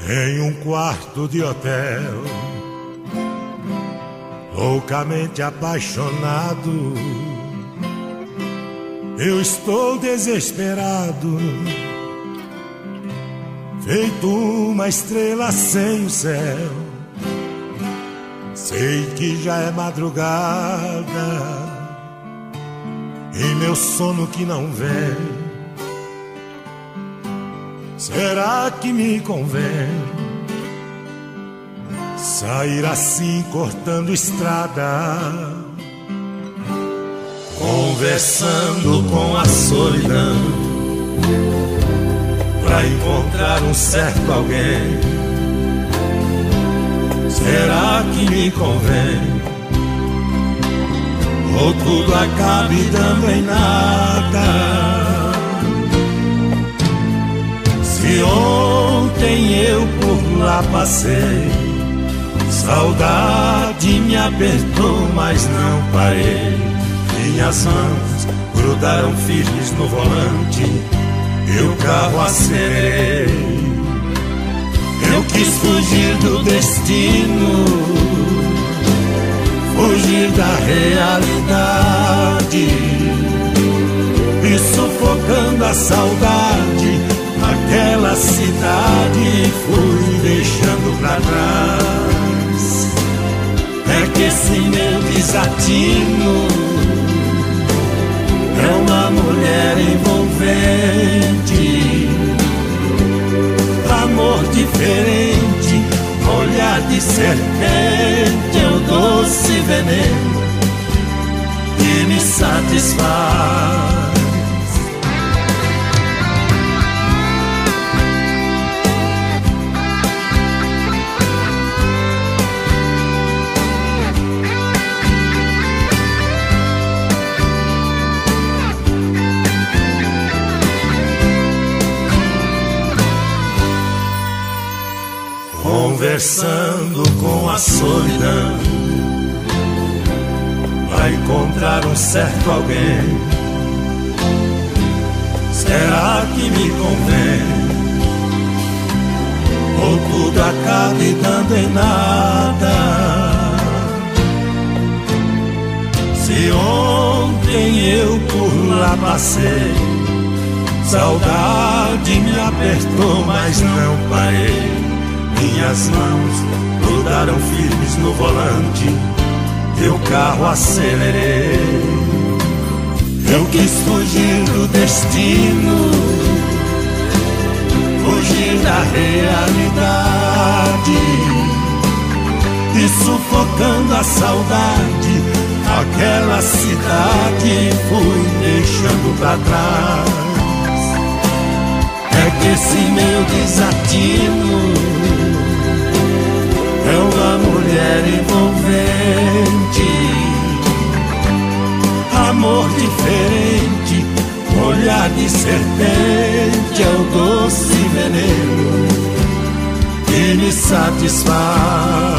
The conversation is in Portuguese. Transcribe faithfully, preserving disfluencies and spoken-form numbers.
Em um quarto de hotel, loucamente apaixonado, eu estou desesperado, feito uma estrela sem o céu. Sei que já é madrugada e meu sono que não vem. Será que me convém sair assim cortando estrada, conversando com a solidão, pra encontrar um certo alguém? Será que me convém? Ou tudo acabe dando em nada? Se ontem eu por lá passei, saudade me apertou, mas não parei. Minhas mãos grudaram firmes no volante e o carro acelerei. Eu quis fugir do destino, fugir da realidade, e sufocando a saudade, aquela cidade fui deixando pra trás. É que esse meu desatino é uma mulher envolvente, amor diferente, olhar de serpente, é o doce veneno que me satisfaz. Conversando com a solidão, vai encontrar um certo alguém. Será que me convém? Ou tudo acabe dando em nada? Se ontem eu por lá passei, saudade me apertou, mas não parei. Minhas mãos grudaram firmes no volante e o carro acelerei. Eu quis fugir do destino, fugir da realidade, e sufocando a saudade, aquela cidade fui deixando pra trás. É que esse meu desatino é uma mulher envolvente, amor diferente, olhar de serpente, é o doce veneno que me satisfaz.